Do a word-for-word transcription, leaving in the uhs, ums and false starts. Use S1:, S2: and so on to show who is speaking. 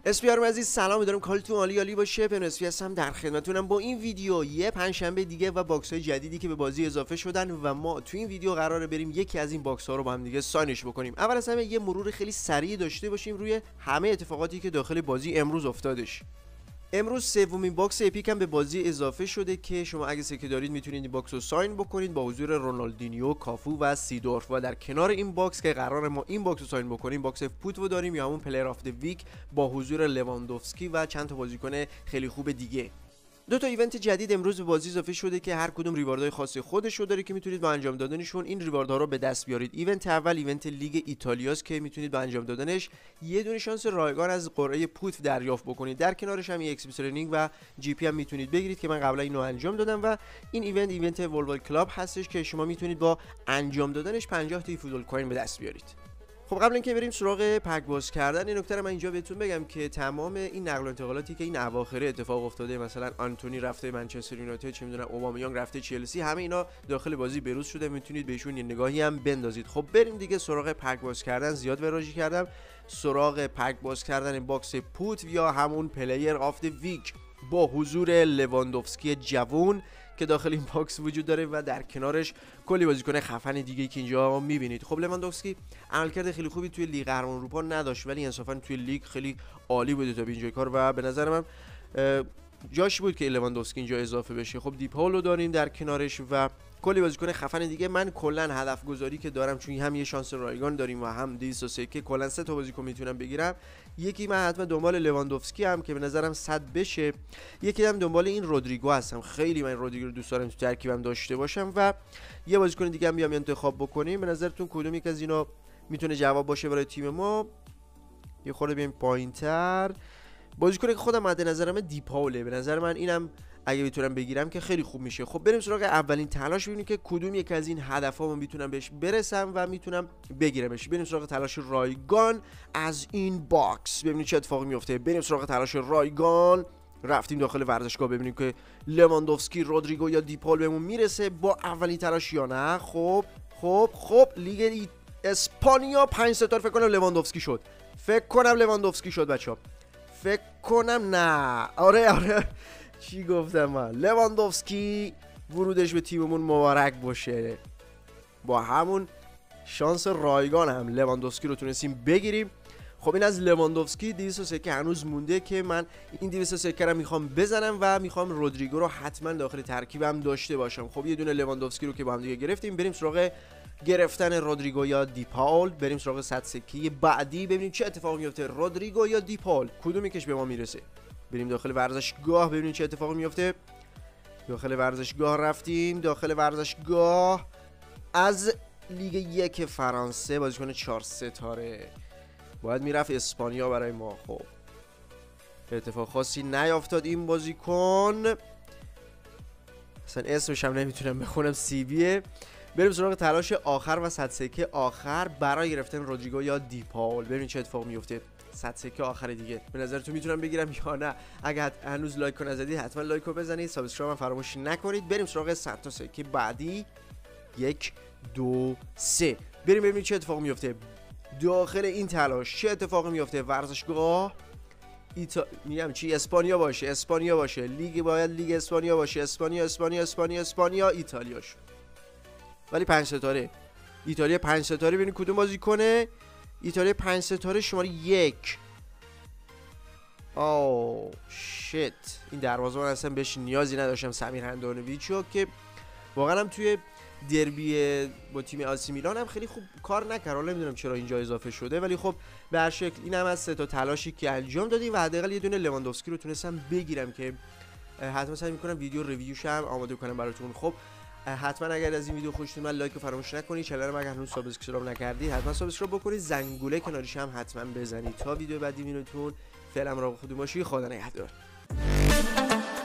S1: اسپیارم عزیز سلام، می‌دارم کالتون عالی عالی باشه. پن اسپی هستم در خدمتتونم با این ویدیو یه پنجشنبه دیگه و باکس‌های جدیدی که به بازی اضافه شدن و ما تو این ویدیو قراره بریم یکی از این باکس‌ها رو با هم دیگه ساینش بکنیم. اول از همه یه مرور خیلی سریع داشته باشیم روی همه اتفاقاتی که داخل بازی امروز افتادش. امروز سومین باکس اپیک هم به بازی اضافه شده که شما اگه سکه دارید میتونید این باکس رو ساین بکنید با حضور رونالدینیو، کافو و سیدورف. و در کنار این باکس که قرار ما این باکس رو ساین بکنیم باکس پوت رو داریم یا همون پلیر آف دی ویک با حضور لواندوفسکی و چند تا بازیکن خیلی خوب دیگه. دو تا ایونت جدید امروز به بازی اضافه شده که هر کدوم ریواردهای خاص خودش رو داره که میتونید با انجام دادنشون این ریواردها رو به دست بیارید. ایونت اول ایونت لیگ ایتالیاست که میتونید با انجام دادنش یه دونه شانس رایگان از قرعه پوت دریافت بکنید. در کنارش هم ایکس پی ترینینگ و جی پی هم میتونید بگیرید که من قبلا اینو انجام دادم. و این ایونت ایونت ولول کلاب هستش که شما میتونید با انجام دادنش پنجاه تا فوتبال کوین به دست بیارید. خب قبل اینکه بریم سراغ پک باز کردن، این نکته رو من اینجا بهتون بگم که تمام این نقل و انتقالاتی که این اواخر اتفاق افتاده، مثلا آنتونی رفته منچستر یونایتد، چه میدونم اوبامیانگ رفته چلسی، همه اینا داخل بازی بروز شده، میتونید بهشون یه نگاهی هم بندازید. خب بریم دیگه سراغ پک باز کردن. زیاد وراجی کردم، سراغ پک باز کردن باکس پوت یا همون پلیر آف دی ویک با حضور لواندوفسکی جوون که داخل این باکس وجود داره و در کنارش کلی بازیکن خفن دیگه که اینجا میبینید. خب لواندوفسکی عملکرد خیلی خوبی توی لیگ قهرمان اروپا نداشت ولی انصافا توی لیگ خیلی عالی بوده تا به اینجای کار و به نظر من جاش بود که لواندوفسکی اینجا اضافه بشه. خب دیپاولو داریم در کنارش و کلی بازیکن خفن دیگه. من کلا هدف گذاری که دارم چون هم یه شانس رایگان داریم و هم دیس و سکه، کلا سه تا بازیکن میتونم بگیرم. یکی من حتما دنبال لواندوفسکی هم که به نظرم صد بشه، یکی هم دنبال این رودریگو هستم. خیلی من رودریگو رو دوست دارم تو ترکیبم داشته باشم و یه بازیکن دیگه هم بیام انتخاب بکنیم. به نظرتون کدوم یک از اینا میتونه جواب باشه برای تیم ما؟ یه خورده بیایم پایینتر. بازیکنی که خودم مد نظرم دیپاوله، به نظر من اینم اگه بتونم بگیرم که خیلی خوب میشه. خب بریم سراغ اولین تلاش ببینیم که کدوم یک از این هدف‌ها من میتونم بهش برسم و میتونم بگیرمش. بریم سراغ تلاش رایگان از این باکس ببینید چه اتفاقی میفته. بریم سراغ تلاش رایگان. رفتیم داخل ورزشگاه ببینیم که لواندوفسکی، رودریگو یا دیپال بهمون میرسه با اولین تلاش یا نه. خب خب خب لیگ اسپانیا پنج ستاره فکر کنم لواندوفسکی شد. فکر کنم لواندوفسکی شد بچه‌ها. فکر کنم نه. آره آره چی گفتم من؟ لواندوفسکی ورودش به تیممون مبارک باشه. با همون شانس رایگان هم لواندوفسکی رو تونستیم بگیریم. خب این از لواندوفسکی. دویست و سه هنوز مونده که من این دویست و سه رو میخوام بزنم و میخوام رودریگو رو حتما داخل ترکیبم داشته باشم. خب یه دونه لواندوفسکی رو که با هم دیگه گرفتیم، بریم سراغ گرفتن رودریگو یا دیپاول. بریم سراغ صد سکه بعدی ببینیم چه اتفاقی میفته. رودریگو یا دیپاول کدوم یکیش به ما میرسه؟ بریم داخل ورزشگاه ببینیم چه اتفاقی میفته. داخل ورزشگاه رفتیم. داخل ورزشگاه از لیگ یک فرانسه بازیکن چهار ستاره باید میرفت اسپانیا برای ما. خب اتفاق خاصی نیافتاد این بازیکن، اصلا اسمش هم نمیتونم بخونم، سی بیه. بریم سراغ تلاش آخر و صد سکه آخر برای گرفتن رودریگو یا دیپاول. ببین چه اتفاق میفته. صد سکه آخر دیگه به نظرتون میتونم بگیرم یا نه؟ اگه هنوز لایک رو نزدید حتما لایک رو بزنید، سابسکرایب هم فراموش نکنید. بریم سراغ صد تا سکه بعدی. یک دو سه. بریم ببینیم چه اتفاق میفته داخل این تلاش. چه اتفاقی میفته؟ ورزشگاه ایتا... میگم چی؟ اسپانیا باشه. اسپانیا باشه. لیگ باید لیگ اسپانیا باشه. اسپانیا اسپانیا اسپانیا اسپانیا ایتالیا شد. ولی پنج ستاره. ایتالیا پنج ستاره. ببینید کدوم بازی کنه. ایتالیا پنج ستاره شماره یک. آو شیت. این دروازه‌بان اصلا بهش نیازی نداشتم، سمیر هندانویچو که واقعا هم توی دربی با تیم آسی میلان هم خیلی خوب کار نکرد. حالا نمیدونم چرا اینجا اضافه شده ولی خب به هر شکل اینم از سه تا تلاشی که انجام دادیم و حداقل یه دونه لواندوفسکی رو تونستم بگیرم که حتما سعی می‌کنم ویدیو ریویوش هم آماده کنم براتون. خب حتما اگر از این ویدیو خوشتون من لایک رو فراموش نکنید. چنلم اگر هنوز سابسکرایب نکردید حتما سابسکرایب بکنید. زنگوله کنارش هم حتما بزنید. تا ویدیو بعدی ببینیتون. فعلا مراقب خودتون باشید. خدا نگهدار.